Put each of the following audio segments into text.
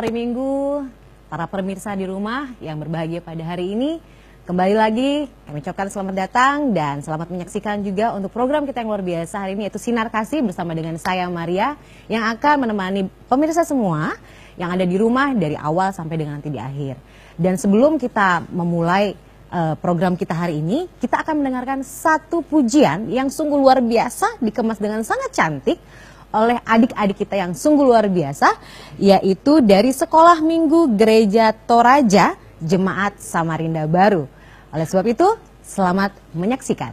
hari Minggu, para pemirsa di rumah yang berbahagia pada hari ini. Kembali lagi kami ucapkan selamat datang dan selamat menyaksikan juga untuk program kita yang luar biasa hari ini, yaitu Sinar Kasih bersama dengan saya Maria yang akan menemani pemirsa semua yang ada di rumah dari awal sampai dengan nanti di akhir. Dan sebelum kita memulai program kita hari ini, kita akan mendengarkan satu pujian yang sungguh luar biasa, dikemas dengan sangat cantik oleh adik-adik kita yang sungguh luar biasa, yaitu dari Sekolah Minggu Gereja Toraja Jemaat Samarinda Baru. Oleh sebab itu, selamat menyaksikan.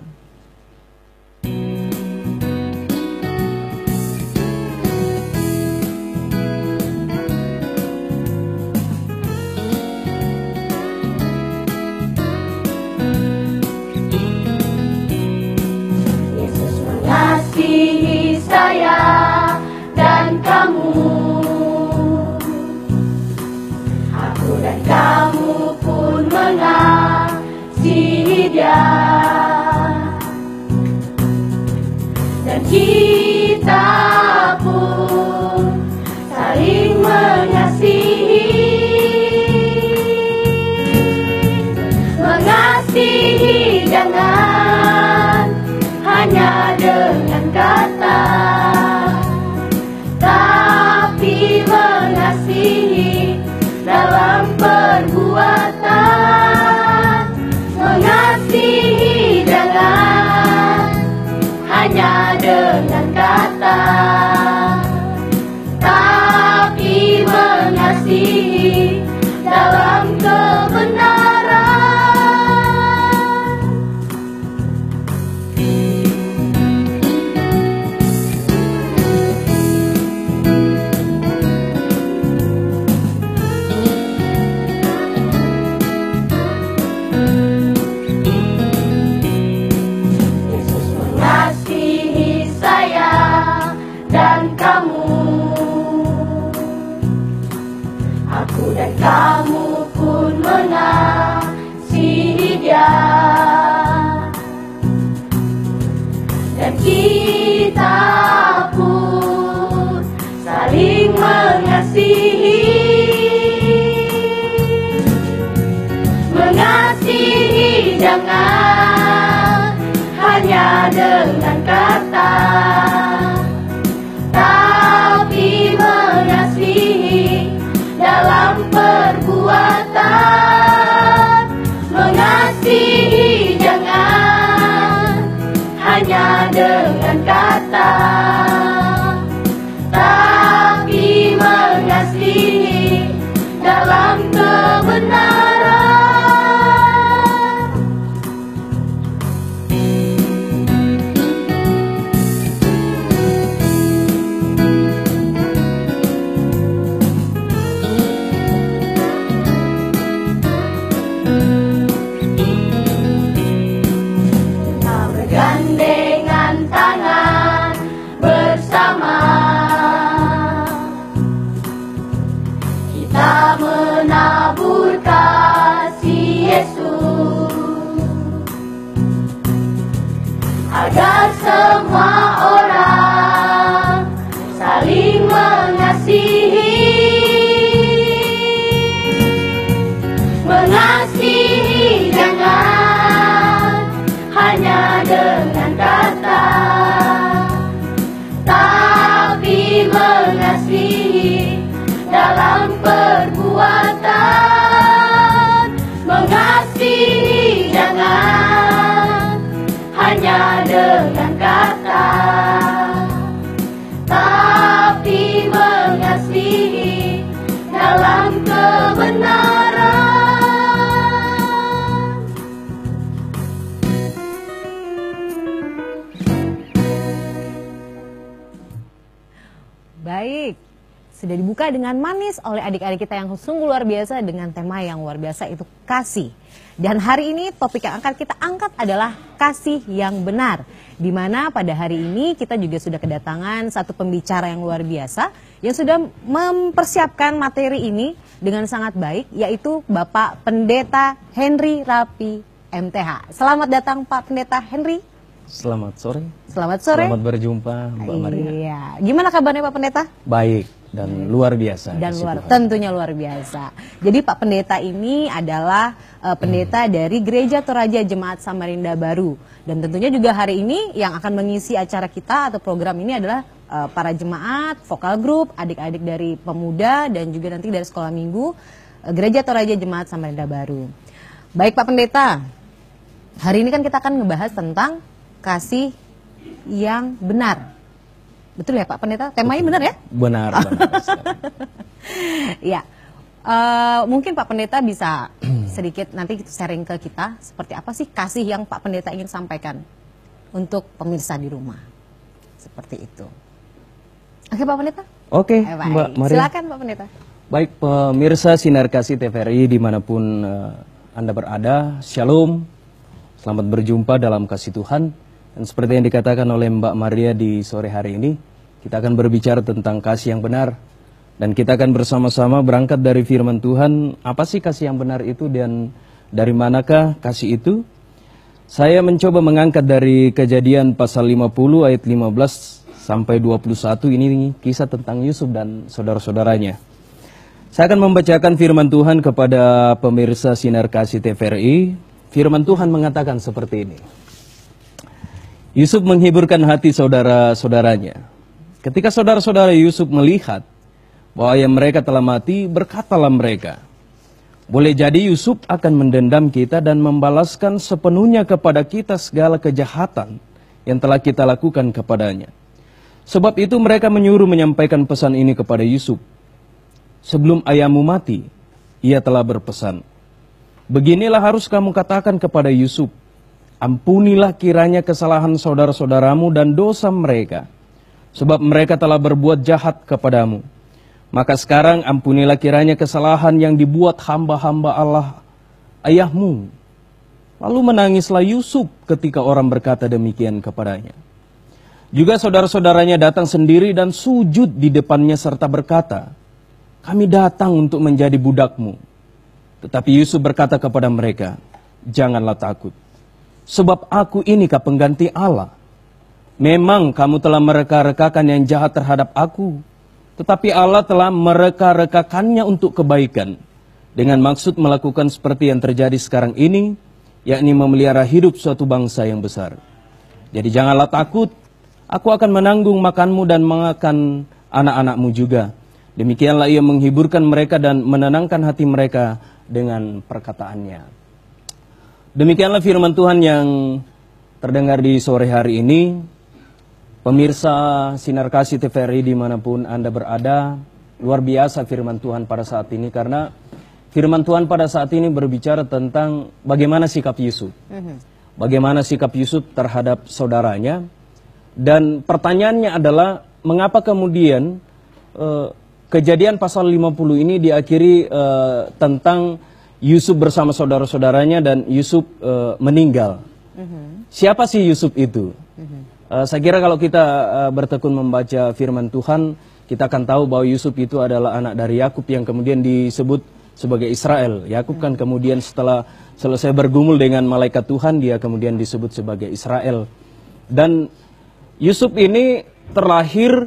Yesus mengasihi saya dan kamu, aku dan kamu pun mengasihi Dia, dan kita pun saling mengasihi. Mengasihi jangan hanya dengan kata, tapi mengasihi dalam perbuatan. Mengasihi jangan hanya dengan kata, tapi mengasihi dalam kebenaran. Aku dan kamu pun mengasihi Dia, dan kita pun saling mengasihi. Mengasihi jangan hanya dengan kata, tapi mengasihi dalam perbuatan. Mengasihi jangan hanya dengan kata, tapi mengasihi dalam kebenaran. Gandengan tangan bersama, kita menabur kasih Yesus, agar semua orang saling mengasihi. Mengasihi jangan hanya dengan kata, tapi mengasihi dalam perbuatan. Mengasihi jangan hanya dengan kata, tapi mengasihi dalam kebenaran. Baik, sudah dibuka dengan manis oleh adik-adik kita yang sungguh luar biasa dengan tema yang luar biasa, itu kasih. Dan hari ini topik yang akan kita angkat adalah kasih yang benar. Dimana pada hari ini kita juga sudah kedatangan satu pembicara yang luar biasa yang sudah mempersiapkan materi ini dengan sangat baik, yaitu Bapak Pendeta Henry Rapi MTH. Selamat datang Pak Pendeta Henry. Selamat sore. Selamat sore. Selamat berjumpa Mbak Maria. Iya. Gimana kabarnya Pak Pendeta? Baik. dan luar biasa. Dan kasih Tuhan. tentunya luar biasa. Jadi Pak Pendeta ini adalah pendeta dari Gereja Toraja Jemaat Samarinda Baru. Dan tentunya juga hari ini yang akan mengisi acara kita atau program ini adalah para jemaat, vokal group, adik-adik dari pemuda dan juga nanti dari sekolah minggu Gereja Toraja Jemaat Samarinda Baru. Baik Pak Pendeta, hari ini kan kita akan ngebahas tentang kasih yang benar. Betul ya Pak Pendeta? Temanya benar ya? Benar. Ya, mungkin Pak Pendeta bisa sedikit nanti sharing ke kita seperti apa sih kasih yang Pak Pendeta ingin sampaikan untuk pemirsa di rumah. Seperti itu. Oke Pak Pendeta? Oke, Baik. Mbak Maria. Silakan Pak Pendeta. Baik pemirsa Sinar Kasih TVRI dimanapun Anda berada, Shalom. Selamat berjumpa dalam kasih Tuhan. Dan seperti yang dikatakan oleh Mbak Maria di sore hari ini, kita akan berbicara tentang kasih yang benar. Dan kita akan bersama-sama berangkat dari firman Tuhan, apa sih kasih yang benar itu dan dari manakah kasih itu? Saya mencoba mengangkat dari Kejadian pasal 50 ayat 15 sampai 21, ini kisah tentang Yusuf dan saudara-saudaranya. Saya akan membacakan firman Tuhan kepada pemirsa Sinar Kasih TVRI. Firman Tuhan mengatakan seperti ini. Yusuf menghiburkan hati saudara-saudaranya. Ketika saudara-saudara Yusuf melihat bahwa ayah mereka telah mati, berkatalah mereka, boleh jadi Yusuf akan mendendam kita dan membalaskan sepenuhnya kepada kita segala kejahatan yang telah kita lakukan kepadanya. Sebab itu mereka menyuruh menyampaikan pesan ini kepada Yusuf. Sebelum ayahmu mati, ia telah berpesan, beginilah harus kamu katakan kepada Yusuf, ampunilah kiranya kesalahan saudara-saudaramu dan dosa mereka, sebab mereka telah berbuat jahat kepadamu. Maka sekarang ampunilah kiranya kesalahan yang dibuat hamba-hamba Allah ayahmu. Lalu menangislah Yusuf ketika orang berkata demikian kepadanya. Juga saudara-saudaranya datang sendiri dan sujud di depannya serta berkata, kami datang untuk menjadi budakmu. Tetapi Yusuf berkata kepada mereka, janganlah takut. Sebab aku inikah pengganti Allah. Memang kamu telah mereka-rekakan yang jahat terhadap aku, tetapi Allah telah mereka-rekakannya untuk kebaikan, dengan maksud melakukan seperti yang terjadi sekarang ini, yakni memelihara hidup suatu bangsa yang besar. Jadi janganlah takut, aku akan menanggung makanmu dan makan anak-anakmu juga. Demikianlah ia menghiburkan mereka dan menenangkan hati mereka dengan perkataannya. Demikianlah firman Tuhan yang terdengar di sore hari ini. Pemirsa Sinar Kasih TVRI dimanapun Anda berada, luar biasa firman Tuhan pada saat ini. Karena firman Tuhan pada saat ini berbicara tentang bagaimana sikap Yusuf. Bagaimana sikap Yusuf terhadap saudaranya. Dan pertanyaannya adalah, mengapa kemudian Kejadian pasal 50 ini diakhiri tentang Yusuf bersama saudara-saudaranya dan Yusuf meninggal. Siapa sih Yusuf itu? Saya kira kalau kita bertekun membaca firman Tuhan, kita akan tahu bahwa Yusuf itu adalah anak dari Yakub yang kemudian disebut sebagai Israel. Yakub kan kemudian setelah selesai bergumul dengan malaikat Tuhan, dia kemudian disebut sebagai Israel. Dan Yusuf ini terlahir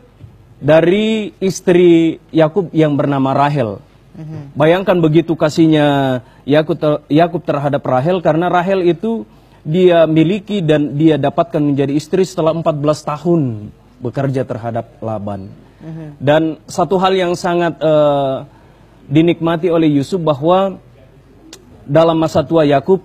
dari istri Yakub yang bernama Rahel. Bayangkan begitu kasihnya Yakub terhadap Rahel, karena Rahel itu dia miliki dan dia dapatkan menjadi istri setelah 14 tahun bekerja terhadap Laban. Dan satu hal yang sangat dinikmati oleh Yusuf bahwa dalam masa tua Yakub,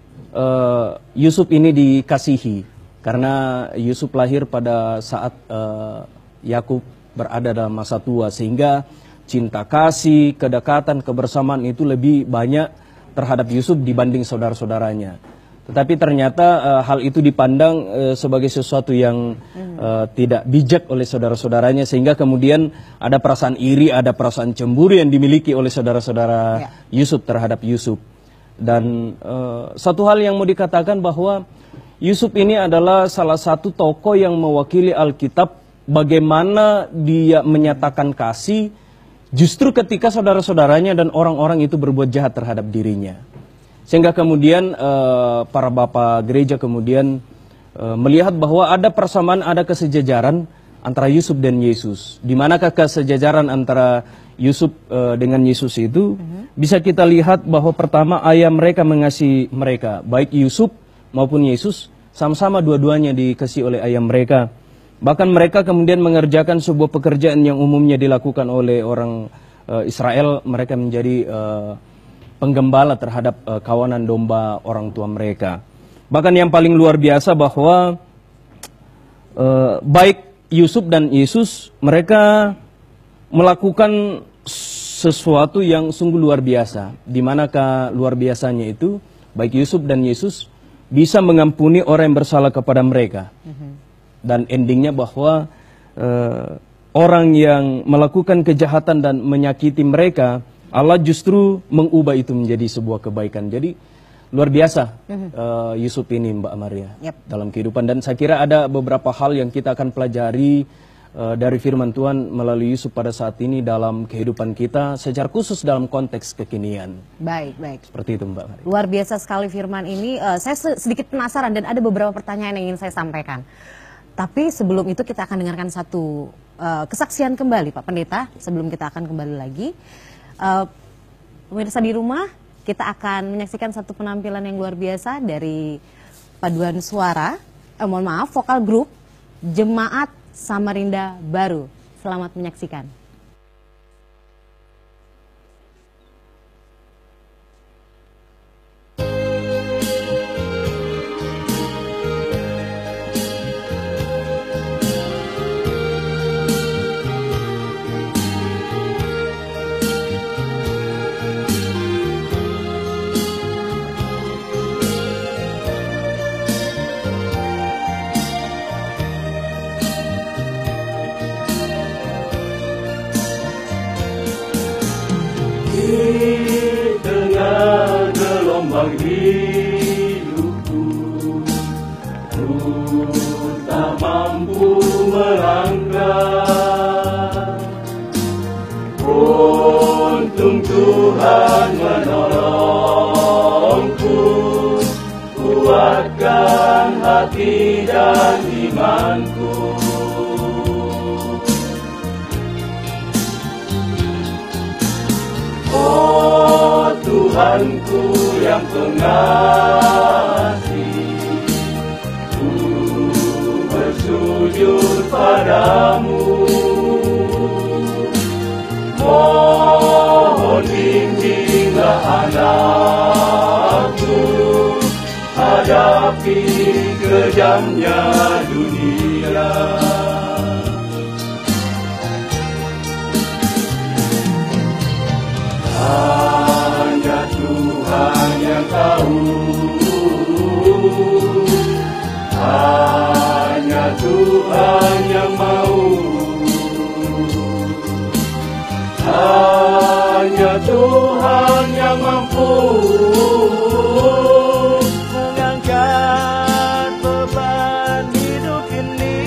Yusuf ini dikasihi karena Yusuf lahir pada saat Yakub berada dalam masa tua, sehingga cinta kasih, kedekatan, kebersamaan itu lebih banyak terhadap Yusuf dibanding saudara-saudaranya. Tetapi ternyata hal itu dipandang sebagai sesuatu yang tidak bijak oleh saudara-saudaranya, sehingga kemudian ada perasaan iri, ada perasaan cemburu yang dimiliki oleh saudara-saudara Yusuf terhadap Yusuf. Dan satu hal yang mau dikatakan bahwa Yusuf ini adalah salah satu tokoh yang mewakili Alkitab, bagaimana dia menyatakan kasih justru ketika saudara-saudaranya dan orang-orang itu berbuat jahat terhadap dirinya. Sehingga kemudian para bapak gereja kemudian melihat bahwa ada persamaan, ada kesejajaran antara Yusuf dan Yesus. Di manakah kesejajaran antara Yusuf dengan Yesus itu? Bisa kita lihat bahwa pertama ayah mereka mengasihi mereka, baik Yusuf maupun Yesus, sama-sama dua-duanya dikasih oleh ayah mereka. Bahkan mereka kemudian mengerjakan sebuah pekerjaan yang umumnya dilakukan oleh orang Israel. Mereka menjadi penggembala terhadap kawanan domba orang tua mereka. Bahkan yang paling luar biasa bahwa baik Yusuf dan Yesus, mereka melakukan sesuatu yang sungguh luar biasa. Di manakah luar biasanya itu? Baik Yusuf dan Yesus bisa mengampuni orang yang bersalah kepada mereka. Dan endingnya bahwa orang yang melakukan kejahatan dan menyakiti mereka, Allah justru mengubah itu menjadi sebuah kebaikan. Jadi luar biasa Yusuf ini, Mbak Maria, dalam kehidupan. Dan saya kira ada beberapa hal yang kita akan pelajari dari firman Tuhan melalui Yusuf pada saat ini dalam kehidupan kita, secara khusus dalam konteks kekinian. Baik, baik. Seperti itu, Mbak Maria. Luar biasa sekali firman ini. Saya sedikit penasaran dan ada beberapa pertanyaan yang ingin saya sampaikan. Tapi sebelum itu kita akan dengarkan satu kesaksian kembali, Pak Pendeta. Sebelum kita akan kembali lagi, pemirsa di rumah, kita akan menyaksikan satu penampilan yang luar biasa dari paduan suara, mohon maaf, vokal grup Jemaat Samarinda Baru. Selamat menyaksikan. Hidupku, ku tak mampu melangkah. Untung Tuhan menolongku, kuatkan hati dan imanku. Oh Tuhanku yang pengasih, ku bersujud padamu. Mohon bimbinglah anakku, hadapi kejamnya dunia. Hanya Tuhan yang tahu, hanya Tuhan yang mau, hanya Tuhan yang mampu mengangkat beban hidup ini.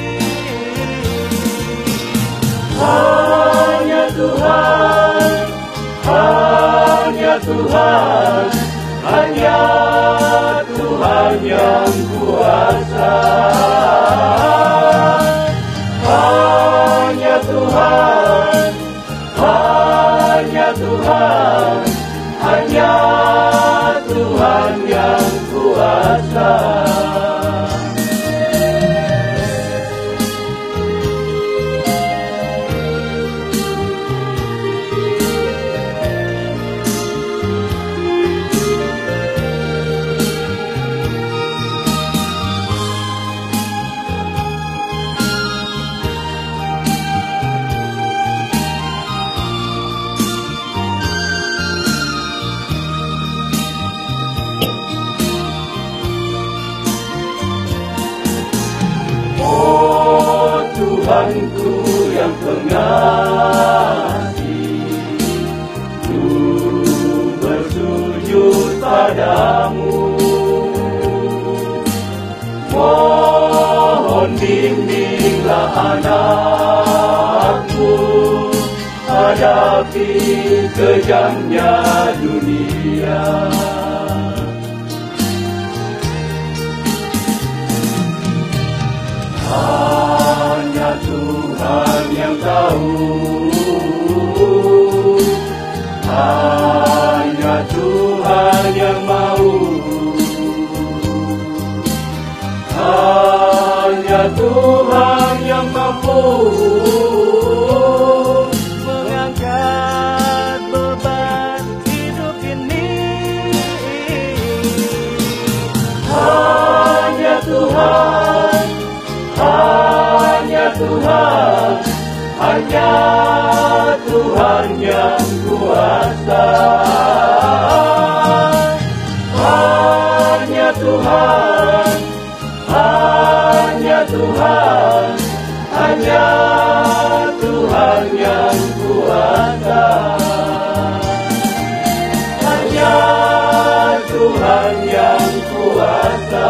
Hanya Tuhan, hanya Tuhan, hanya Tuhan yang kuasa. Hanya Tuhan, hanya Tuhan, hanya Tuhan yang kuasa. Tuhanku yang pengasih, ku bersujud padamu. Mohon bimbinglah anakku, hadapi kejamnya dunia. Hanya Tuhan Tuhan yang tahu, hanya Tuhan yang mau, hanya Tuhan yang mampu mengangkat beban hidup ini. Hanya Tuhan, hanya Tuhan, hanya Tuhan yang kuasa. Hanya Tuhan, hanya Tuhan, hanya Tuhan yang kuasa. Hanya Tuhan yang kuasa.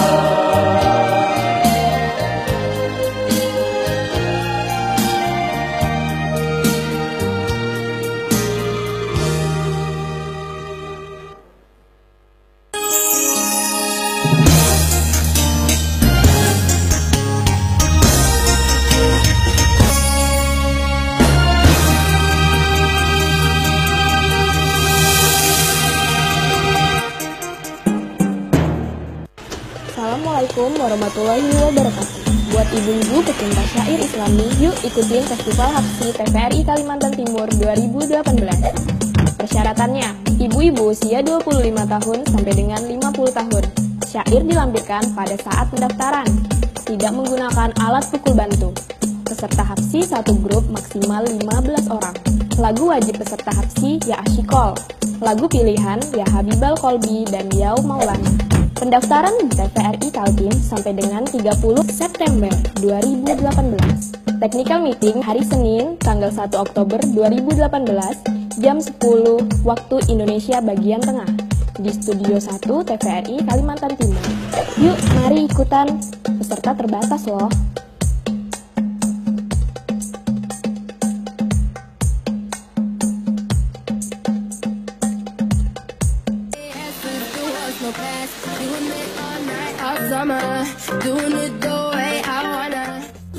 Assalamualaikum warahmatullahi wabarakatuh. Buat ibu-ibu pecinta syair Islami, yuk ikutin Festival Hapsi TVRI Kalimantan Timur 2018. Persyaratannya, ibu-ibu usia 25 tahun sampai dengan 50 tahun. Syair dilampirkan pada saat pendaftaran. Tidak menggunakan alat pukul bantu. Peserta Hapsi satu grup maksimal 15 orang. Lagu wajib peserta Hapsi Ya Asyikol. Lagu pilihan Ya Habibal Kolbi dan Yau Maulana. Pendaftaran di TVRI Kaltim sampai dengan 30 September 2018. Technical meeting hari Senin, tanggal 1 Oktober 2018, jam 10 waktu Indonesia bagian tengah, di Studio 1 TVRI Kalimantan Timur. Yuk, mari ikutan, peserta terbatas loh. Doing it the way I wanna.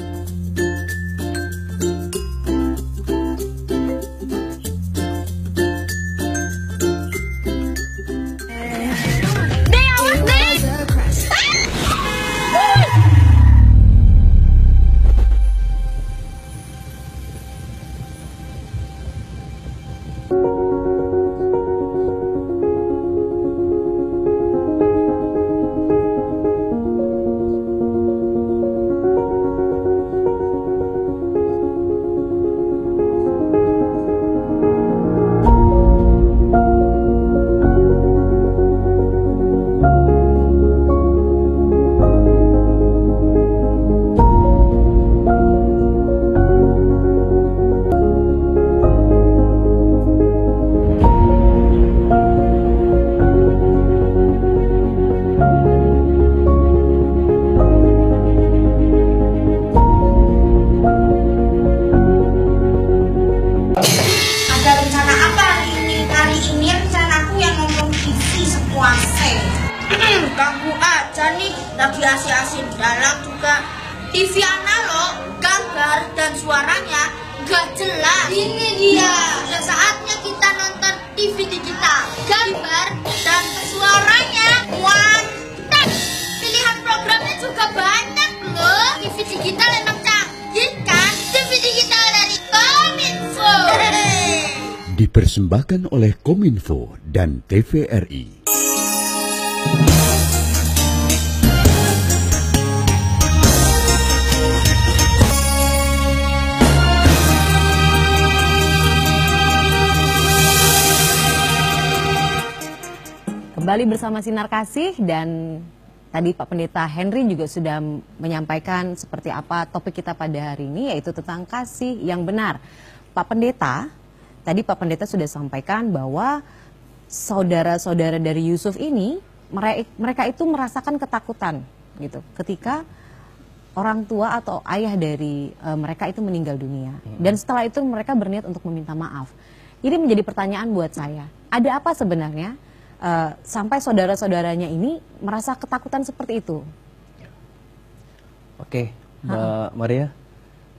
Ganggu aja nih, lagi asik-asik dalam juga. TV analog, gambar dan suaranya gak jelas. Ini dia, udah saatnya kita nonton TV digital. Gambar dan suaranya mantap. Pilihan programnya juga banyak loh. TV digital emang canggih kan? TV digital dari Kominfo. Dipersembahkan oleh Kominfo dan TVRI. Kembali bersama Sinar Kasih, dan tadi Pak Pendeta Henry juga sudah menyampaikan seperti apa topik kita pada hari ini, yaitu tentang kasih yang benar. Pak Pendeta, tadi Pak Pendeta sudah sampaikan bahwa saudara-saudara dari Yusuf ini, mereka itu merasakan ketakutan gitu ketika orang tua atau ayah dari mereka itu meninggal dunia. Dan setelah itu mereka berniat untuk meminta maaf. Ini menjadi pertanyaan buat saya, ada apa sebenarnya sampai saudara-saudaranya ini merasa ketakutan seperti itu? Oke, Mbak Maria,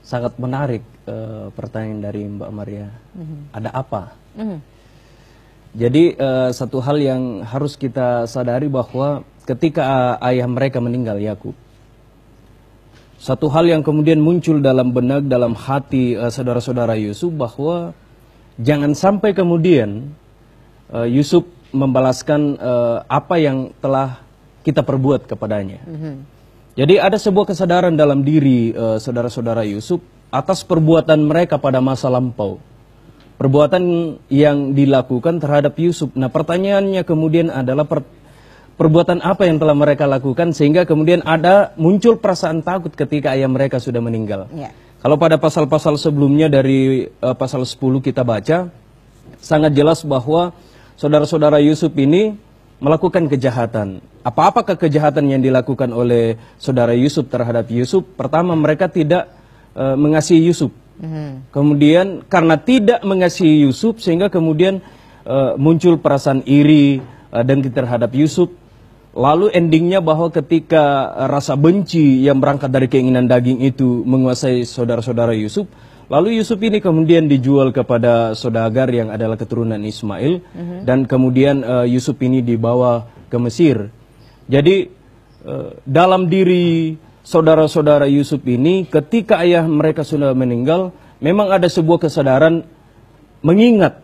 sangat menarik pertanyaan dari Mbak Maria. Ada apa? Jadi satu hal yang harus kita sadari bahwa ketika ayah mereka meninggal, Yakub, satu hal yang kemudian muncul dalam benak, dalam hati saudara-saudara Yusuf, bahwa jangan sampai kemudian Yusuf membalaskan apa yang telah kita perbuat kepadanya. Jadi ada sebuah kesadaran dalam diri saudara-saudara Yusuf atas perbuatan mereka pada masa lampau. Perbuatan yang dilakukan terhadap Yusuf. Nah, pertanyaannya kemudian adalah perbuatan apa yang telah mereka lakukan sehingga kemudian muncul perasaan takut ketika ayah mereka sudah meninggal. Kalau pada pasal-pasal sebelumnya dari pasal 10 kita baca, sangat jelas bahwa saudara-saudara Yusuf ini melakukan kejahatan. Apa-apakah kejahatan yang dilakukan oleh saudara Yusuf terhadap Yusuf? Pertama, mereka tidak mengasihi Yusuf. Kemudian karena tidak mengasihi Yusuf sehingga kemudian muncul perasaan iri dan terhadap Yusuf. Lalu endingnya bahwa ketika rasa benci yang berangkat dari keinginan daging itu menguasai saudara-saudara Yusuf, lalu Yusuf ini kemudian dijual kepada saudagar yang adalah keturunan Ismail, dan kemudian Yusuf ini dibawa ke Mesir. Jadi dalam diri saudara-saudara Yusuf ini ketika ayah mereka sudah meninggal, memang ada sebuah kesadaran mengingat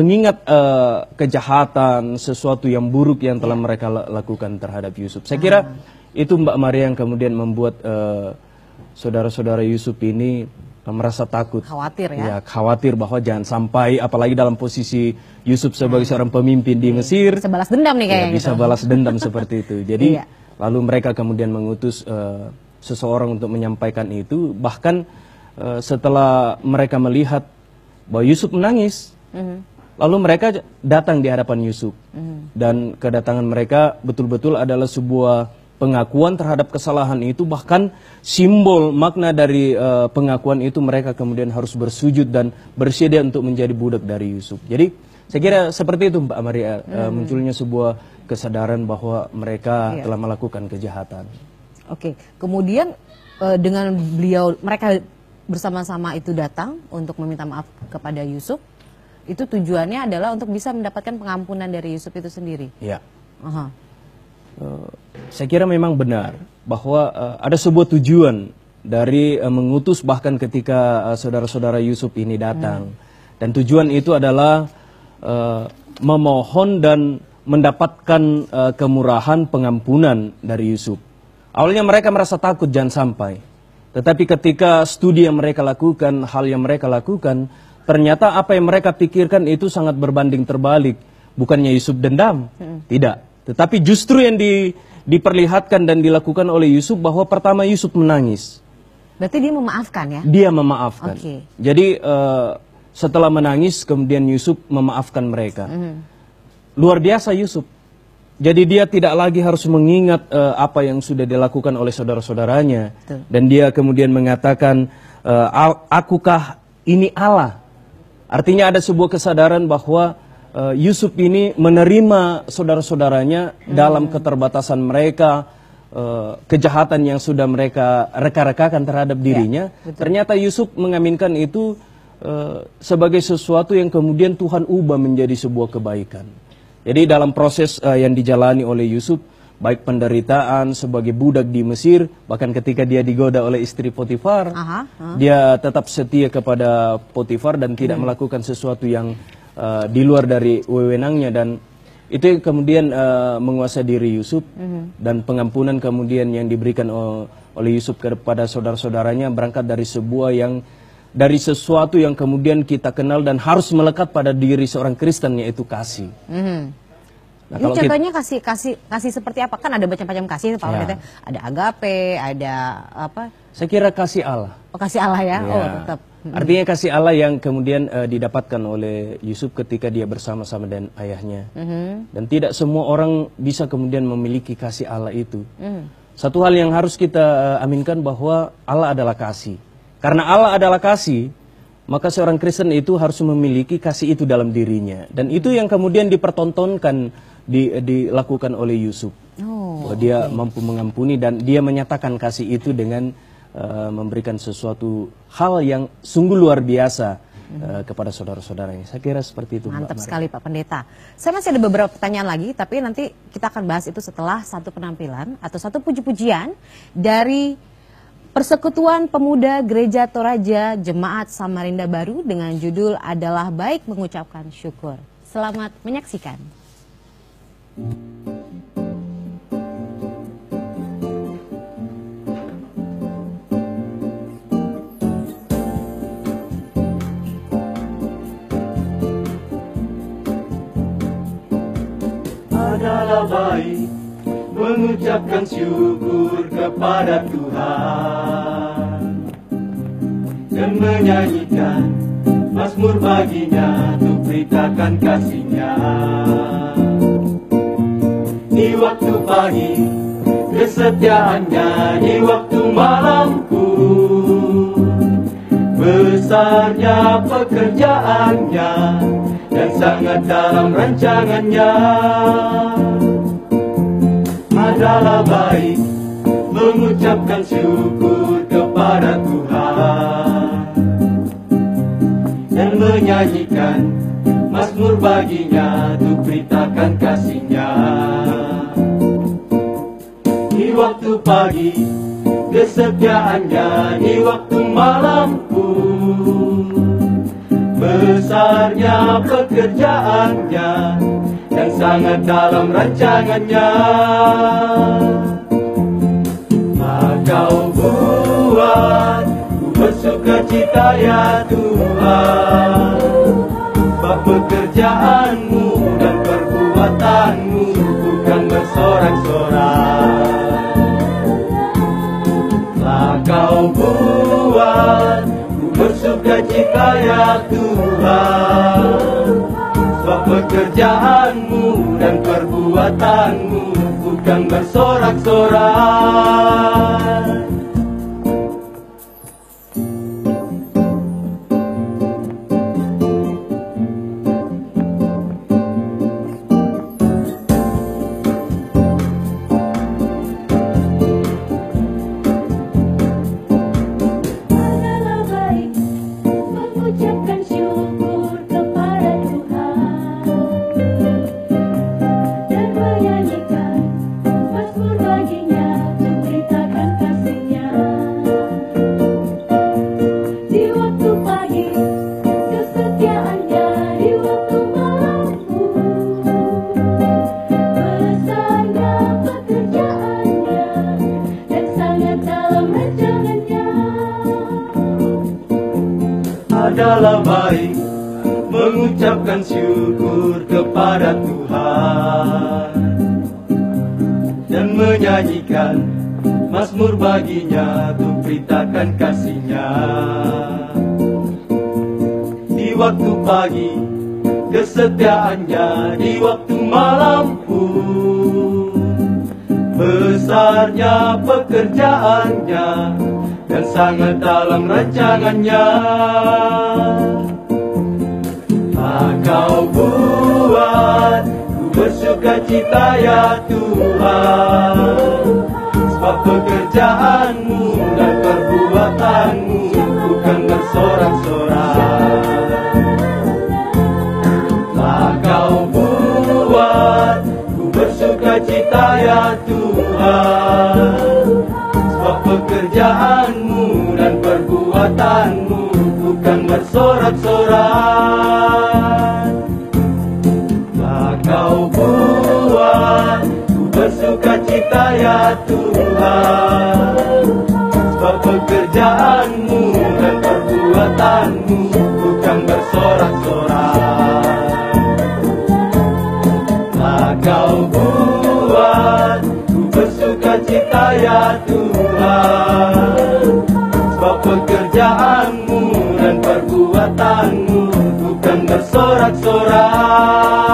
kejahatan, sesuatu yang buruk yang telah mereka lakukan terhadap Yusuf. Saya kira itu Mbak Maria yang kemudian membuat saudara-saudara Yusuf ini merasa takut. Khawatir ya? Khawatir bahwa jangan sampai, apalagi dalam posisi Yusuf sebagai seorang pemimpin di Mesir. Bisa balas dendam nih kayaknya. Bisa balas dendam seperti itu. Jadi lalu mereka kemudian mengutus seseorang untuk menyampaikan itu. Bahkan setelah mereka melihat bahwa Yusuf menangis, lalu mereka datang di hadapan Yusuf. Dan kedatangan mereka betul-betul adalah sebuah pengakuan terhadap kesalahan itu. Bahkan simbol makna dari pengakuan itu, mereka kemudian harus bersujud dan bersedia untuk menjadi budak dari Yusuf. Jadi saya kira seperti itu Mbak Maria, munculnya sebuah kesadaran bahwa mereka telah melakukan kejahatan. Oke, kemudian dengan mereka bersama-sama itu datang untuk meminta maaf kepada Yusuf, itu tujuannya adalah untuk bisa mendapatkan pengampunan dari Yusuf itu sendiri. Ya. Saya kira memang benar bahwa ada sebuah tujuan dari mengutus bahkan ketika saudara-saudara Yusuf ini datang. Dan tujuan itu adalah memohon dan mendapatkan kemurahan pengampunan dari Yusuf. Awalnya mereka merasa takut jangan sampai. Tetapi ketika studi yang mereka lakukan, hal yang mereka lakukan, ternyata apa yang mereka pikirkan itu sangat berbanding terbalik. Bukannya Yusuf dendam, tidak. Tetapi justru yang diperlihatkan dan dilakukan oleh Yusuf bahwa pertama Yusuf menangis. Berarti dia memaafkan ya? Dia memaafkan. Jadi setelah menangis kemudian Yusuf memaafkan mereka. Luar biasa Yusuf. Jadi dia tidak lagi harus mengingat apa yang sudah dilakukan oleh saudara-saudaranya. Dan dia kemudian mengatakan, akukah ini Allah? Artinya ada sebuah kesadaran bahwa Yusuf ini menerima saudara-saudaranya dalam keterbatasan mereka, kejahatan yang sudah mereka reka-rekakan terhadap dirinya. Ternyata Yusuf mengaminkan itu sebagai sesuatu yang kemudian Tuhan ubah menjadi sebuah kebaikan. Jadi dalam proses yang dijalani oleh Yusuf, baik penderitaan sebagai budak di Mesir, bahkan ketika dia digoda oleh istri Potifar, dia tetap setia kepada Potifar dan tidak melakukan sesuatu yang di luar dari wewenangnya, dan itu kemudian menguasai diri Yusuf. Dan pengampunan kemudian yang diberikan oleh Yusuf kepada saudara-saudaranya berangkat dari sesuatu yang kemudian kita kenal dan harus melekat pada diri seorang Kristen, yaitu kasih. Nah, ini contohnya kasih seperti apa? Kan ada macam-macam kasih, Pak Pendeta. Ada agape, ada apa? Saya kira kasih Allah. Oh, kasih Allah ya? Oh, tetap. Artinya kasih Allah yang kemudian didapatkan oleh Yusuf ketika dia bersama-sama dengan ayahnya. Dan tidak semua orang bisa kemudian memiliki kasih Allah itu. Satu hal yang harus kita aminkan bahwa Allah adalah kasih. Karena Allah adalah kasih, maka seorang Kristen itu harus memiliki kasih itu dalam dirinya. Dan itu yang kemudian dipertontonkan, dilakukan oleh Yusuf. Bahwa dia mampu mengampuni dan dia menyatakan kasih itu dengan memberikan sesuatu hal yang sungguh luar biasa kepada saudara-saudaranya. Saya kira seperti itu. Mantap Mbak sekali Pak Pendeta. Saya masih ada beberapa pertanyaan lagi, tapi nanti kita akan bahas itu setelah satu penampilan atau satu puji-pujian dari Persekutuan Pemuda Gereja Toraja Jemaat Samarinda Baru dengan judul Adalah Baik Mengucapkan Syukur. Selamat menyaksikan. Adalah baik mengucapkan syukur kepada Tuhan dan menyanyikan mazmur baginya untuk beritakan kasih-Nya. Di waktu pagi kesetiaannya, di waktu malam pun besarnya pekerjaannya dan sangat dalam rancangannya. Adalah baik mengucapkan syukur kepada Tuhan dan menyanyikan mazmur baginya untuk beritakan kasih-Nya. Di waktu pagi kesetiaannya, di waktu malam pun besarnya pekerjaannya dan sangat dalam rancangannya. Kau buat ku bersuka cita ya Tuhan, sebab pekerjaanmu dan perbuatanmu bukan bersorak-sorak. Kau buat ku bersuka cita ya Tuhan, sebab pekerjaanmu dan perbuatanmu bukan bersorak-sorak. Adalah baik mengucapkan syukur kepada Tuhan dan menyanyikan mazmur baginya untuk beritakan kasih-Nya. Di waktu pagi kesetiaannya, di waktu malam pun besarnya pekerjaannya dan sangat dalam rancangannya. Kau buat ku bersuka cita ya Tuhan, sebab pekerjaanmu dan perbuatanmu bukan bersorak-sorak. Kau buat ku bersuka cita ya Tuhan, sebab pekerjaanmu dan perbuatanmu bukan bersorak-sorak. Kau buat ku bersuka cita ya Tuhan, sebab pekerjaanmu dan perbuatanmu bukan bersorak-sorak. Kau buat ku bersuka cita ya Tuhan, sebab pekerjaanmu dan perbuatanmu bukan bersorak-sorak.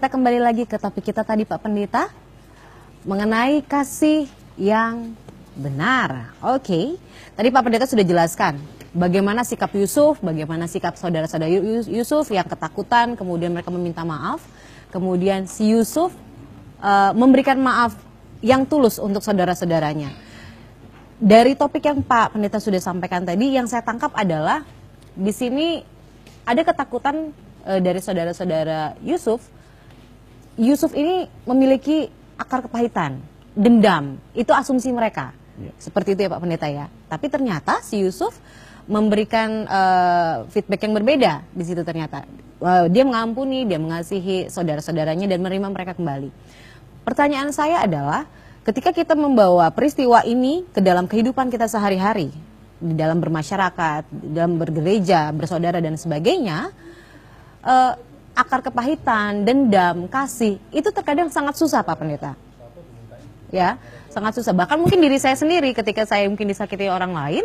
kita kembali lagi ke topik kita tadi Pak Pendeta, mengenai kasih yang benar. Oke, tadi Pak Pendeta sudah jelaskan bagaimana sikap Yusuf, bagaimana sikap saudara-saudara Yusuf yang ketakutan, kemudian mereka meminta maaf. Kemudian si Yusuf memberikan maaf yang tulus untuk saudara-saudaranya. Dari topik yang Pak Pendeta sudah sampaikan tadi, yang saya tangkap adalah di sini ada ketakutan dari saudara-saudara Yusuf. Yusuf ini memiliki akar kepahitan, dendam. Itu asumsi mereka. Seperti itu ya Pak Pendeta ya. Tapi ternyata si Yusuf memberikan feedback yang berbeda di situ ternyata. Dia mengampuni, dia mengasihi saudara-saudaranya dan menerima mereka kembali. Pertanyaan saya adalah, ketika kita membawa peristiwa ini ke dalam kehidupan kita sehari-hari, di dalam bermasyarakat, di dalam bergereja, bersaudara dan sebagainya, akar kepahitan, dendam, kasih, itu terkadang sangat susah Pak Pendeta. Ya, sangat susah. Bahkan mungkin diri saya sendiri ketika saya mungkin disakiti orang lain,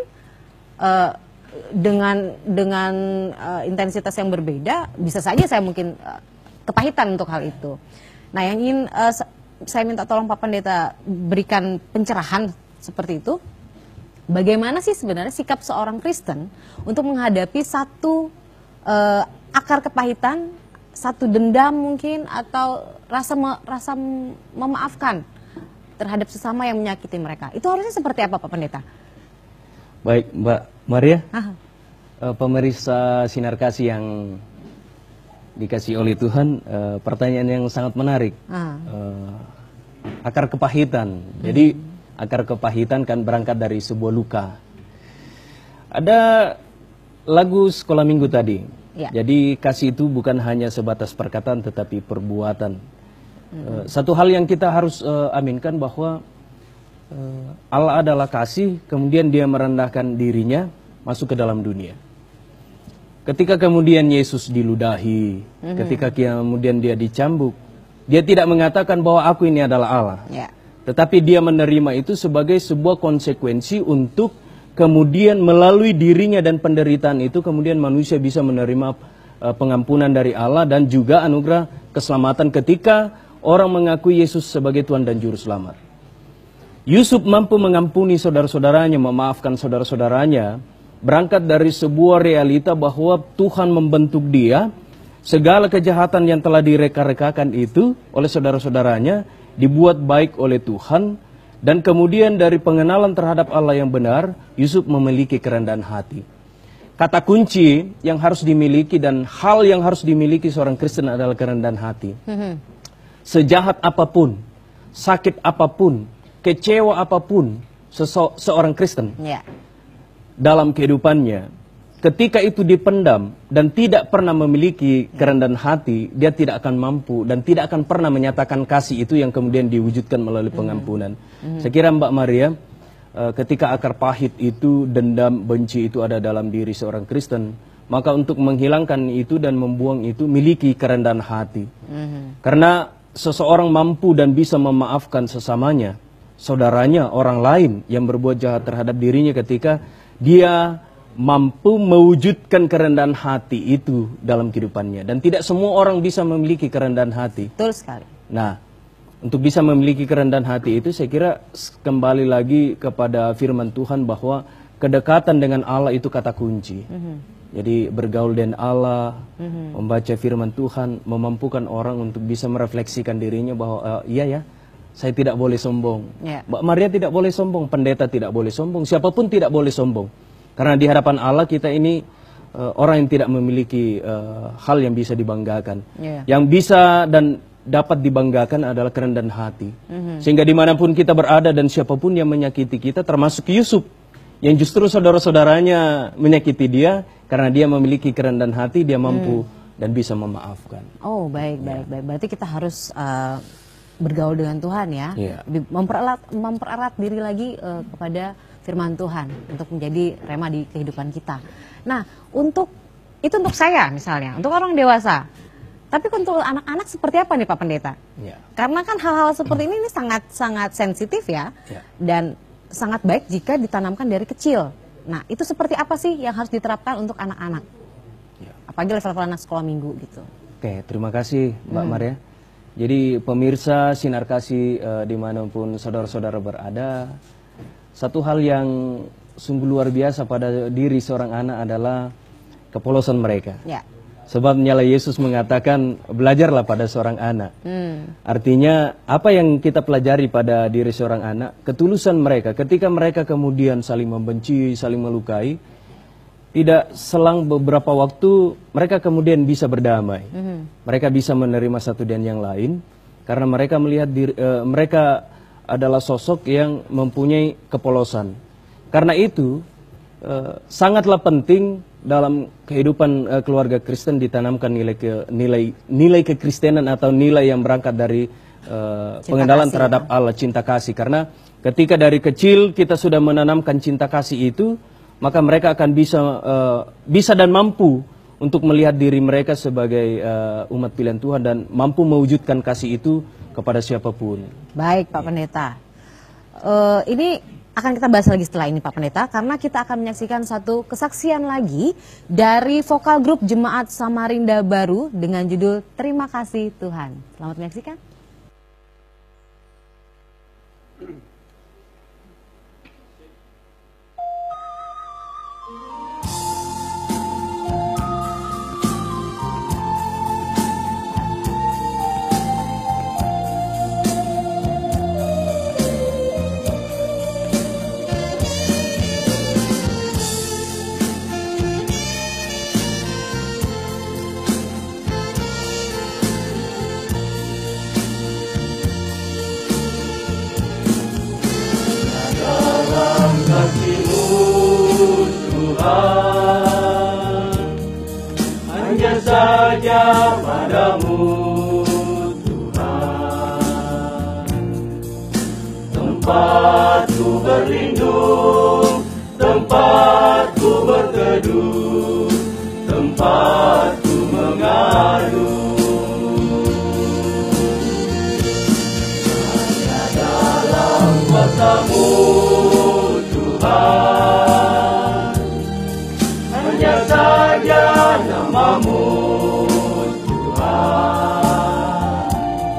dengan intensitas yang berbeda, bisa saja saya mungkin kepahitan untuk hal itu. Nah, yang ingin saya minta tolong Pak Pendeta berikan pencerahan seperti itu. Bagaimana sih sebenarnya sikap seorang Kristen untuk menghadapi satu akar kepahitan, satu dendam mungkin, atau rasa memaafkan terhadap sesama yang menyakiti mereka. Itu harusnya seperti apa Pak Pendeta? Baik Mbak Maria, pemirsa Sinar Kasih yang dikasih oleh Tuhan, pertanyaan yang sangat menarik. Akar kepahitan. Jadi akar kepahitan kan berangkat dari sebuah luka. Ada lagu sekolah minggu tadi. Ya. Jadi kasih itu bukan hanya sebatas perkataan tetapi perbuatan. Satu hal yang kita harus aminkan bahwa Allah adalah kasih, kemudian dia merendahkan dirinya masuk ke dalam dunia. Ketika kemudian Yesus diludahi, ketika kemudian dia dicambuk, dia tidak mengatakan bahwa aku ini adalah Allah. Tetapi dia menerima itu sebagai sebuah konsekuensi untuk kemudian melalui dirinya dan penderitaan itu kemudian manusia bisa menerima pengampunan dari Allah dan juga anugerah keselamatan ketika orang mengakui Yesus sebagai Tuhan dan Juru Selamat. Yusuf mampu mengampuni saudara-saudaranya, memaafkan saudara-saudaranya, berangkat dari sebuah realita bahwa Tuhan membentuk dia, segala kejahatan yang telah direka-rekakan itu oleh saudara-saudaranya dibuat baik oleh Tuhan, dan kemudian dari pengenalan terhadap Allah yang benar, Yusuf memiliki kerendahan hati. Kata kunci yang harus dimiliki dan hal yang harus dimiliki seorang Kristen adalah kerendahan hati. Sejahat apapun, sakit apapun, kecewa apapun seorang Kristen dalam kehidupannya, ketika itu dipendam dan tidak pernah memiliki kerendahan hati, dia tidak akan mampu dan tidak akan pernah menyatakan kasih itu yang kemudian diwujudkan melalui pengampunan. Saya kira Mbak Maria, ketika akar pahit itu, dendam, benci itu ada dalam diri seorang Kristen, maka untuk menghilangkan itu dan membuang itu, miliki kerendahan hati. Karena seseorang mampu dan bisa memaafkan sesamanya, saudaranya, orang lain yang berbuat jahat terhadap dirinya ketika dia mampu mewujudkan kerendahan hati itu dalam kehidupannya. Dan tidak semua orang bisa memiliki kerendahan hati. Betul sekali. Nah, untuk bisa memiliki kerendahan hati itu saya kira kembali lagi kepada firman Tuhan bahwa kedekatan dengan Allah itu kata kunci. Jadi bergaul dengan Allah, membaca firman Tuhan, memampukan orang untuk bisa merefleksikan dirinya bahwa iya ya, saya tidak boleh sombong. Mbak Maria tidak boleh sombong, pendeta tidak boleh sombong, siapapun tidak boleh sombong. Karena di hadapan Allah kita ini orang yang tidak memiliki hal yang bisa dibanggakan. Yang bisa dan dapat dibanggakan adalah kerendahan hati. Sehingga dimanapun kita berada dan siapapun yang menyakiti kita, termasuk Yusuf, yang justru saudara-saudaranya menyakiti dia, karena dia memiliki kerendahan hati, dia mampu dan bisa memaafkan. Oh baik. Berarti kita harus bergaul dengan Tuhan ya, mempererat diri lagi kepada firman Tuhan untuk menjadi rema di kehidupan kita. Nah, untuk saya misalnya, untuk orang dewasa. Tapi untuk anak-anak seperti apa nih Pak Pendeta? Karena kan hal-hal seperti ini sangat sensitif ya, dan sangat baik jika ditanamkan dari kecil. Nah, itu seperti apa sih yang harus diterapkan untuk anak-anak? Apalagi level-level anak sekolah minggu gitu. Oke, terima kasih Mbak Maria. Jadi pemirsa Sinar Kasih dimanapun saudara-saudara berada, satu hal yang sungguh luar biasa pada diri seorang anak adalah kepolosan mereka. Ya. Sebab nyala Yesus mengatakan belajarlah pada seorang anak. Artinya apa yang kita pelajari pada diri seorang anak, ketulusan mereka ketika mereka kemudian saling membenci, saling melukai, tidak selang beberapa waktu mereka kemudian bisa berdamai. Mereka bisa menerima satu dan yang lain karena mereka melihat mereka adalah sosok yang mempunyai kepolosan. Karena itu sangatlah penting dalam kehidupan keluarga Kristen ditanamkan nilai kekristenan atau nilai yang berangkat dari pengenalan terhadap Allah, cinta kasih. Karena ketika dari kecil kita sudah menanamkan cinta kasih itu, maka mereka akan bisa dan mampu untuk melihat diri mereka sebagai umat pilihan Tuhan dan mampu mewujudkan kasih itu kepada siapapun. Baik Pak Pendeta, ini akan kita bahas lagi setelah ini Pak Pendeta, karena kita akan menyaksikan satu kesaksian lagi dari vokal grup Jemaat Samarinda Baru dengan judul Terima Kasih Tuhan. Selamat menyaksikan. Hanya saja padamu Tuhan, tempatku berlindung, tempatku berteduh, tempatku mengadu. Hanya dalam kuasa-Mu Tuhan, hanya saja nama-Mu Tuhan,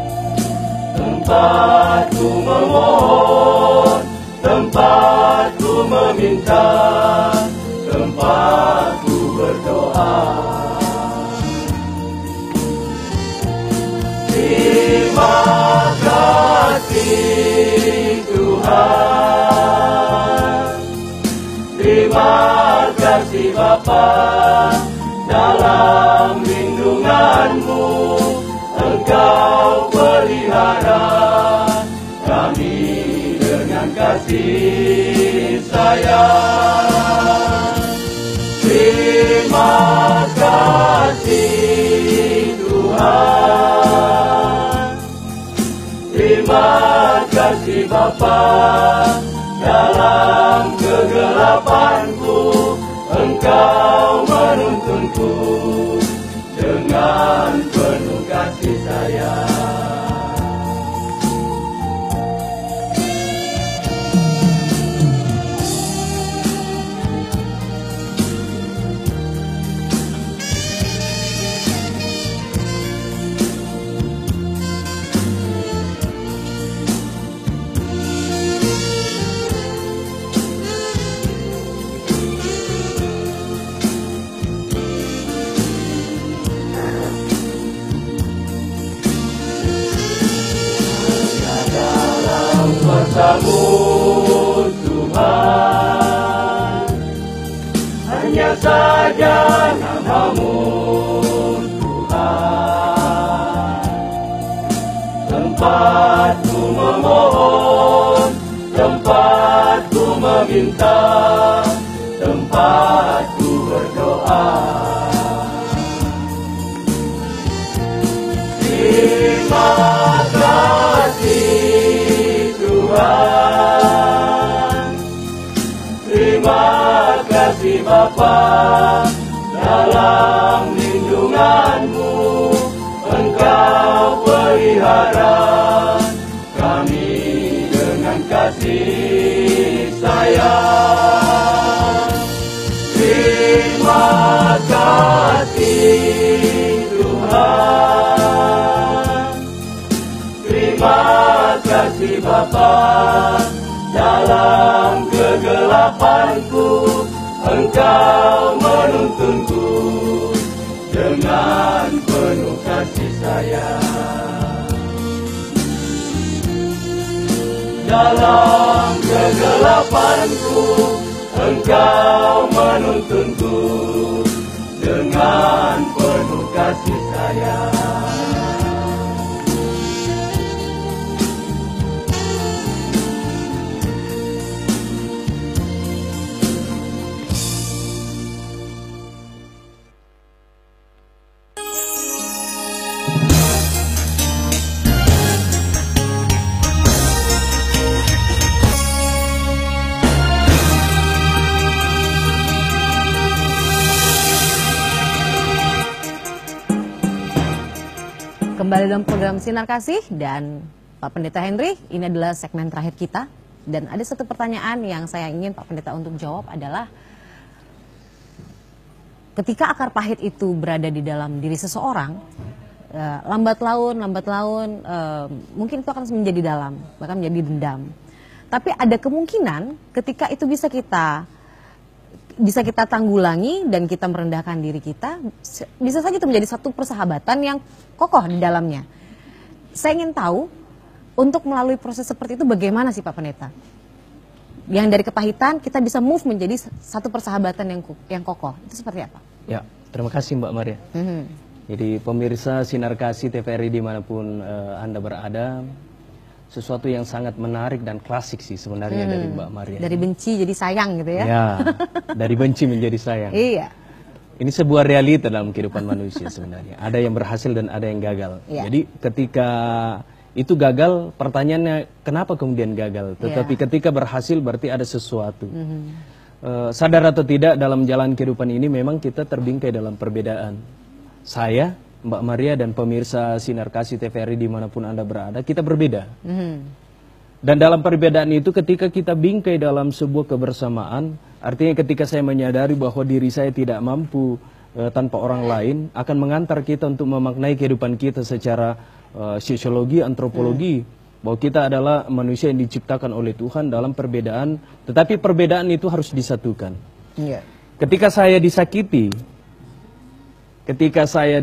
tempatku memohon, tempatku meminta, tempatku berdoa. Terima kasih Tuhan, terima kasih Bapa, dalam lindungan-Mu Engkau pelihara kami dengan kasih sayang. Terima kasih Tuhan, terima kasih Bapa, dalam kegelapanku Engkau menuntunku dengan penuh kasih sayang. Kuasa-Mu Tuhan, hanya saja nama-Mu Tuhan, tempatku memohon, tempatku meminta, tempatku berdoa. Terima kasih Tuhan, terima kasih Bapa, dalam lindungan-Mu Engkau pelihara kami dengan kasih sayang. Terima kasih Tuhan, kasih Bapa, dalam kegelapanku Engkau menuntunku dengan penuh kasih sayang. Dalam kegelapanku Engkau menuntunku dengan penuh kasih sayang. Kembali dalam program Sinar Kasih dan Pak Pendeta Henry, ini adalah segmen terakhir kita. Dan ada satu pertanyaan yang saya ingin Pak Pendeta untuk jawab adalah, ketika akar pahit itu berada di dalam diri seseorang, lambat laun, mungkin itu akan menjadi dalam, bahkan menjadi dendam. Tapi ada kemungkinan ketika itu bisa kita tanggulangi dan kita merendahkan diri kita, bisa saja itu menjadi satu persahabatan yang kokoh di dalamnya. Saya ingin tahu, untuk melalui proses seperti itu bagaimana sih Pak Pendeta? Yang dari kepahitan kita bisa move menjadi satu persahabatan yang kokoh, itu seperti apa? Ya, terima kasih Mbak Maria. Jadi pemirsa Sinar Kasih TVRI dimanapun Anda berada, sesuatu yang sangat menarik dan klasik sih sebenarnya dari Mbak Maria. Dari benci jadi sayang gitu ya? Ya, dari benci menjadi sayang. Iya. Ini sebuah realita dalam kehidupan manusia sebenarnya. Ada yang berhasil dan ada yang gagal. Iya. Jadi ketika itu gagal, pertanyaannya kenapa kemudian gagal? Tetapi ketika berhasil berarti ada sesuatu. Sadar atau tidak dalam jalan kehidupan ini memang kita terbingkai dalam perbedaan. Saya, Mbak Maria dan pemirsa Sinar Kasih TVRI dimanapun Anda berada, kita berbeda. Dan dalam perbedaan itu ketika kita bingkai dalam sebuah kebersamaan, artinya ketika saya menyadari bahwa diri saya tidak mampu tanpa orang lain, akan mengantar kita untuk memaknai kehidupan kita secara sosiologi, antropologi, bahwa kita adalah manusia yang diciptakan oleh Tuhan dalam perbedaan, tetapi perbedaan itu harus disatukan. Ketika saya disakiti, ketika saya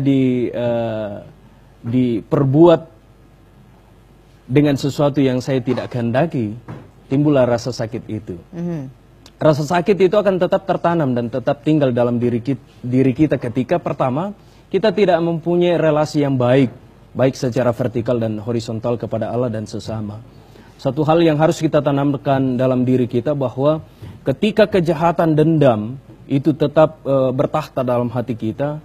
diperbuat dengan sesuatu yang saya tidak kehendaki, timbullah rasa sakit itu. Rasa sakit itu akan tetap tertanam dan tetap tinggal dalam diri kita ketika pertama kita tidak mempunyai relasi yang baik secara vertikal dan horizontal kepada Allah dan sesama. Satu hal yang harus kita tanamkan dalam diri kita bahwa ketika kejahatan dendam itu tetap bertahta dalam hati kita,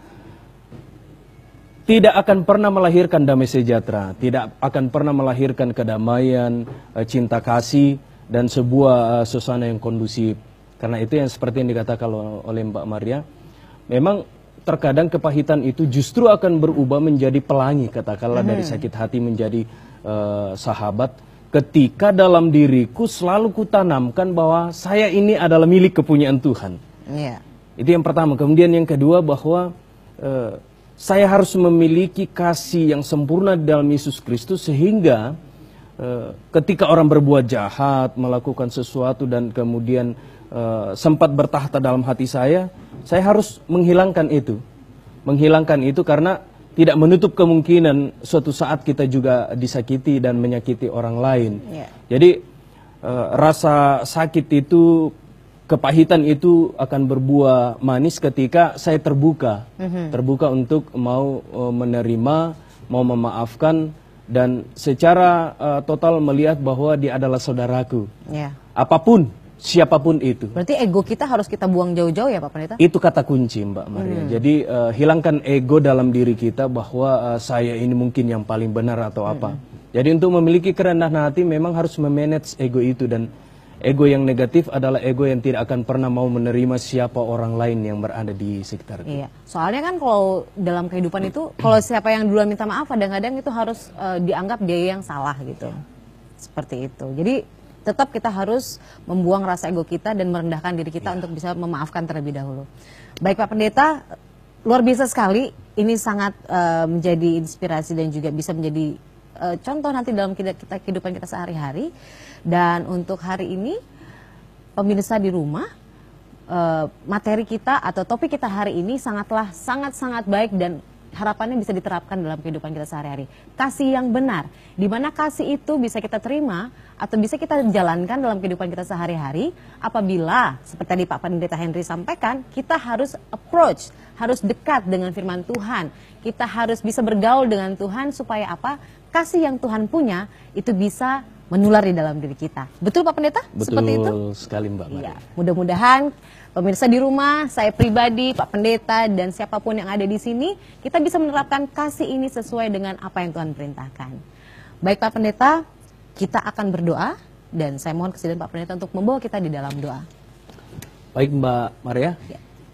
tidak akan pernah melahirkan damai sejahtera, tidak akan pernah melahirkan kedamaian, cinta kasih, dan sebuah suasana yang kondusif. Karena itu yang seperti yang dikatakan oleh Mbak Maria, memang terkadang kepahitan itu justru akan berubah menjadi pelangi, katakanlah dari sakit hati menjadi sahabat. Ketika dalam diriku selalu kutanamkan bahwa saya ini adalah milik kepunyaan Tuhan. Itu yang pertama. Kemudian yang kedua bahwa saya harus memiliki kasih yang sempurna di dalam Yesus Kristus sehingga ketika orang berbuat jahat, melakukan sesuatu dan kemudian sempat bertahta dalam hati saya harus menghilangkan itu. Menghilangkan itu karena tidak menutup kemungkinan suatu saat kita juga disakiti dan menyakiti orang lain. Jadi rasa sakit itu, kepahitan itu akan berbuah manis ketika saya terbuka. Terbuka untuk mau menerima, mau memaafkan, dan secara total melihat bahwa dia adalah saudaraku. Apapun, siapapun itu. Berarti ego kita harus kita buang jauh-jauh ya Pak Pendeta? Itu kata kunci Mbak Maria. Jadi hilangkan ego dalam diri kita bahwa saya ini mungkin yang paling benar atau apa. Jadi untuk memiliki kerendahan hati memang harus memanage ego itu, dan ego yang negatif adalah ego yang tidak akan pernah mau menerima siapa orang lain yang berada di sekitar kita. Soalnya kan kalau dalam kehidupan itu, kalau siapa yang duluan minta maaf, kadang-kadang itu harus dianggap dia yang salah gitu. Seperti itu. Jadi tetap kita harus membuang rasa ego kita dan merendahkan diri kita untuk bisa memaafkan terlebih dahulu. Baik Pak Pendeta, luar biasa sekali. Ini sangat menjadi inspirasi dan juga bisa menjadi contoh nanti dalam kehidupan kita sehari-hari. Dan untuk hari ini, pemirsa di rumah, materi kita atau topik kita hari ini sangat-sangat baik dan harapannya bisa diterapkan dalam kehidupan kita sehari-hari. Kasih yang benar, di mana kasih itu bisa kita terima atau bisa kita jalankan dalam kehidupan kita sehari-hari apabila, seperti tadi Pak Pendeta Henry sampaikan, kita harus approach, harus dekat dengan firman Tuhan. Kita harus bisa bergaul dengan Tuhan supaya apa? Kasih yang Tuhan punya itu bisa menular di dalam diri kita. Betul Pak Pendeta? Betul Seperti itu? sekali Mbak Maria. Ya, mudah-mudahan pemirsa di rumah, saya pribadi, Pak Pendeta, dan siapapun yang ada di sini, kita bisa menerapkan kasih ini sesuai dengan apa yang Tuhan perintahkan. Baik Pak Pendeta, kita akan berdoa, dan saya mohon kesediaan Pak Pendeta untuk membawa kita di dalam doa. Baik Mbak Maria. Ya.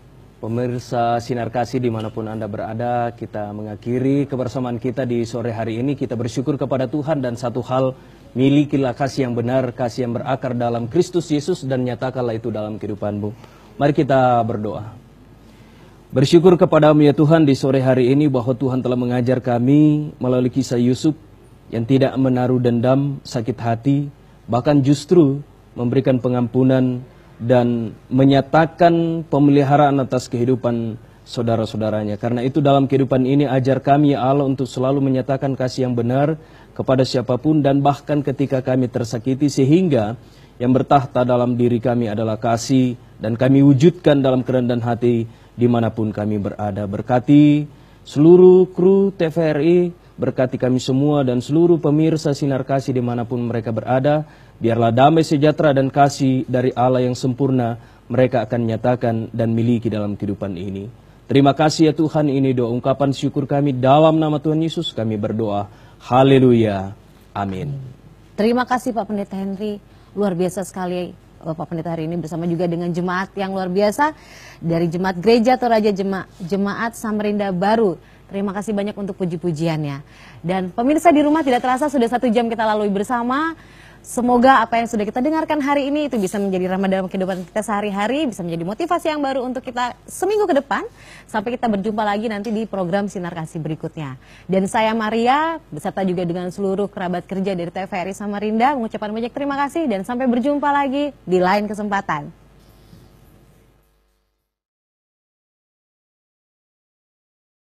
Pemirsa Sinar Kasih dimanapun Anda berada, kita mengakhiri kebersamaan kita di sore hari ini. Kita bersyukur kepada Tuhan dan satu hal, milikilah kasih yang benar, kasih yang berakar dalam Kristus Yesus dan nyatakanlah itu dalam kehidupanmu. Mari kita berdoa. Bersyukur kepadamu ya Tuhan di sore hari ini bahwa Tuhan telah mengajar kami melalui kisah Yusuf yang tidak menaruh dendam, sakit hati, bahkan justru memberikan pengampunan dan menyatakan pemeliharaan atas kehidupan saudara-saudaranya. Karena itu dalam kehidupan ini ajar kami ya Allah untuk selalu menyatakan kasih yang benar kepada siapapun dan bahkan ketika kami tersakiti, sehingga yang bertahta dalam diri kami adalah kasih dan kami wujudkan dalam kerendahan hati dimanapun kami berada. Berkati seluruh kru TVRI, berkati kami semua dan seluruh pemirsa Sinar Kasih dimanapun mereka berada. Biarlah damai sejahtera dan kasih dari Allah yang sempurna mereka akan nyatakan dan miliki dalam kehidupan ini. Terima kasih ya Tuhan, ini doa ungkapan syukur kami dalam nama Tuhan Yesus kami berdoa. Haleluya. Amin. Terima kasih Pak Pendeta Henry. Luar biasa sekali Pak Pendeta hari ini bersama juga dengan jemaat yang luar biasa dari Jemaat Gereja Toraja Jemaat Samarinda Baru. Terima kasih banyak untuk puji-pujiannya. Dan pemirsa di rumah, tidak terasa sudah 1 jam kita lalui bersama. Semoga apa yang sudah kita dengarkan hari ini itu bisa menjadi rahmat dalam kehidupan kita sehari-hari, bisa menjadi motivasi yang baru untuk kita seminggu ke depan. Sampai kita berjumpa lagi nanti di program Sinar Kasih berikutnya. Dan saya Maria, beserta juga dengan seluruh kerabat kerja dari TVRI Samarinda, mengucapkan banyak terima kasih dan sampai berjumpa lagi di lain kesempatan.